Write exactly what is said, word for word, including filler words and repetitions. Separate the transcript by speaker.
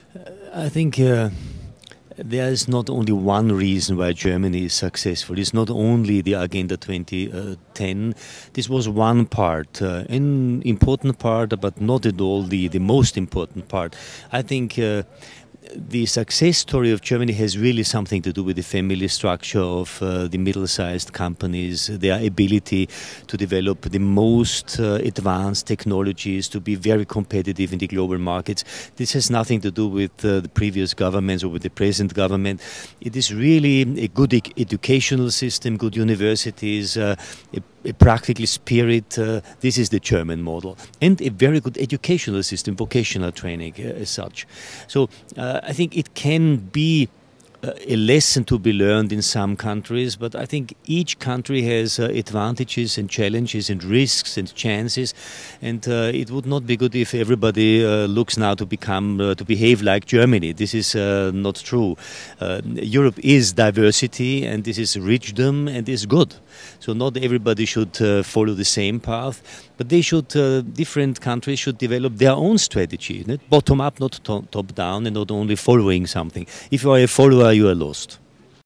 Speaker 1: I think uh, there is not only one reason why Germany is successful. It's not only the Agenda twenty ten. This was one part, uh, an important part, but not at all the, the most important part. I think uh, the success story of Germany has really something to do with the family structure of uh, the middle-sized companies, their ability to develop the most uh, advanced technologies, to be very competitive in the global markets. This has nothing to do with uh, the previous governments or with the present government. It is really a good e educational system, good universities, uh, a a practical spirit. Uh, this is the German model, and a very good educational system, vocational training uh, as such. So uh, I think it can be uh, a lesson to be learned in some countries, but I think each country has uh, advantages and challenges and risks and chances, and uh, it would not be good if everybody uh, looks now to become uh, to behave like Germany. This is uh, not true. Uh, Europe is diversity, and this is richdom, and is good. So not everybody should uh, follow the same path, but they should, uh, different countries should develop their own strategy, bottom up, not to top down, and not only following something. If you are a follower, you are lost.